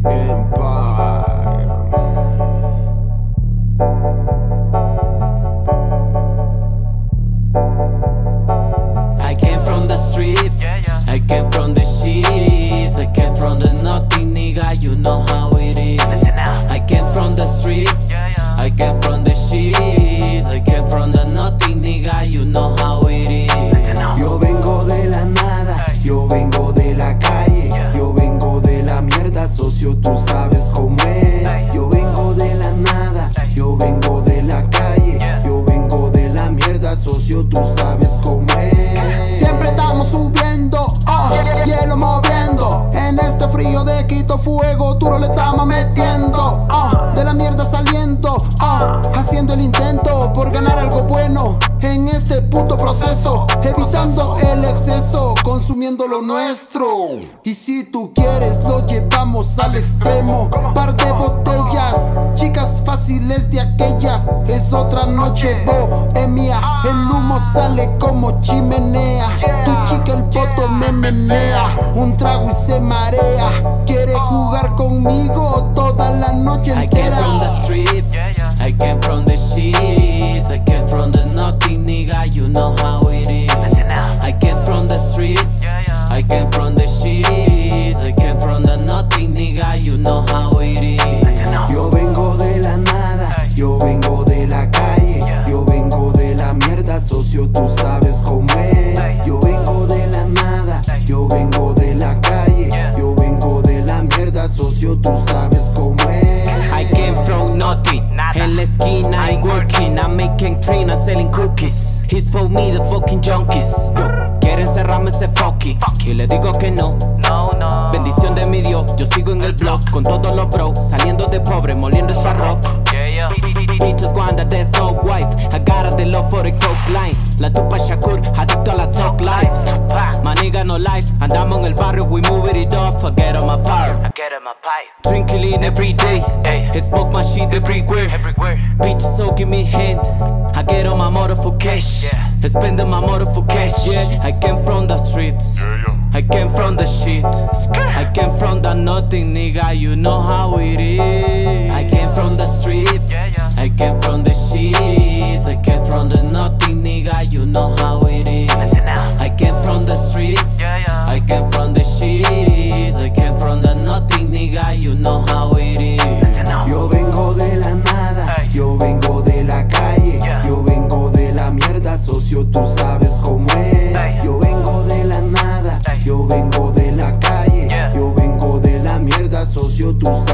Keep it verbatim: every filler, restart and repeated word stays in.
Empire. I came from the streets, Yeah, yeah. I came from the shit, I came from the nothing, nigga, you know how it is. I came from the streets, Yeah, yeah. I came from the shit, I came from the nothing, nigga, you know how it is. Yo vengo de la nada, yo vengo de la calle, yo vengo de la mierda, socio, tú sabes cómo es. Yo vengo de la nada, yo vengo de la calle, yo vengo de la mierda, socio, tú sabes cómo es. Siempre estamos subiendo, oh, hielo moviendo. En este frío de Quito, fuego duro le estamos metiendo, oh, de la mierda saliendo, oh, haciendo el intento por ganar algo bueno en este puto proceso, evitando el exceso, consumiendo lo nuestro. Y si tú quieres lo llevamos al extremo, par de botellas, chicas fáciles de aquellas, es otra noche bohemia, el humo sale como chimenea, tu chica el poto me menea, un trago y se marea, quiere jugar conmigo toda la noche I came entera. from the streets, Yeah, yeah. I came from the shit, I came from the nothing, nigga, you know how it is. I came from the streets, Yeah, yeah. I came from the shit, I came from the nothing, nigga, you know how it is. Yo vengo de la nada, yo vengo de la calle, yo vengo de la mierda, socio, tú sabes cómo es. Yo vengo de la nada, yo vengo de la calle, yo vengo de la mierda, socio, tú sabes cómo es. I came from nothing, en la esquina I'm working, I'm making cream, I'm selling cookies. He's for me, the fucking junkies. Yo, quiere encerrarme ese fucky, y le digo que no. No, no. Bendición de mi Dios, yo sigo en el blog con todos los bros, saliendo de pobre, moliendo ese arroz. Yeah, yeah. Bitches cuando there's no wife, I got the love for the coke line. La tupa Shakur, adicto a la talk life. My nigga no life, andamos en el barrio, we move it off, forget on my power. I get in my pipe. Drinking lean every day, Hey. smoke my shit everywhere. Everywhere. Bitches so give me hand, I get on my motor for cash. Yeah. Spend on my motor for cash, yeah. I came from the streets, I came from the shit, I came from the nothing, nigga, you know how it is. I came from the streets, Yeah, yeah. I came from the shit, I came from the nothing, nigga, you know how it is. I came from the streets, Yeah, yeah. I came from the shit, I came from the nothing, nigga, you know how it is. Yo vengo de la nada, yo vengo de la calle, yo vengo de la mierda, socio, tú sabes cómo es. Yo vengo de la nada, yo vengo de la calle, yo vengo de la mierda, socio, tú sabes.